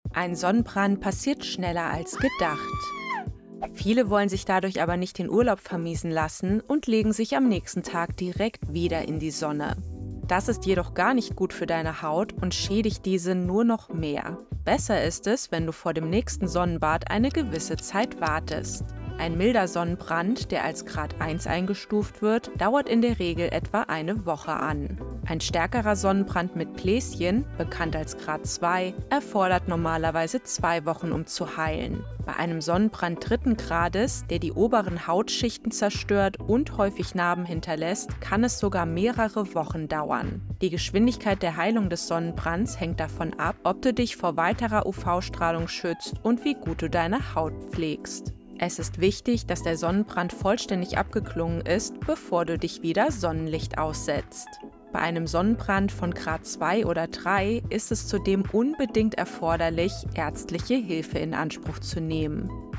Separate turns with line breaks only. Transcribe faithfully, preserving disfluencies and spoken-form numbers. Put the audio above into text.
Ein Sonnenbrand passiert schneller als gedacht. Viele wollen sich dadurch aber nicht den Urlaub vermiesen lassen und legen sich am nächsten Tag direkt wieder in die Sonne. Das ist jedoch gar nicht gut für deine Haut und schädigt diese nur noch mehr. Besser ist es, wenn du vor dem nächsten Sonnenbad eine gewisse Zeit wartest. Ein milder Sonnenbrand, der als Grad eins eingestuft wird, dauert in der Regel etwa eine Woche an. Ein stärkerer Sonnenbrand mit Bläschen, bekannt als Grad zwei, erfordert normalerweise zwei Wochen, um zu heilen. Bei einem Sonnenbrand dritten Grades, der die oberen Hautschichten zerstört und häufig Narben hinterlässt, kann es sogar mehrere Wochen dauern. Die Geschwindigkeit der Heilung des Sonnenbrands hängt davon ab, ob du dich vor weiterer U V-Strahlung schützt und wie gut du deine Haut pflegst. Es ist wichtig, dass der Sonnenbrand vollständig abgeklungen ist, bevor du dich wieder Sonnenlicht aussetzt. Bei einem Sonnenbrand von Grad zwei oder drei ist es zudem unbedingt erforderlich, ärztliche Hilfe in Anspruch zu nehmen.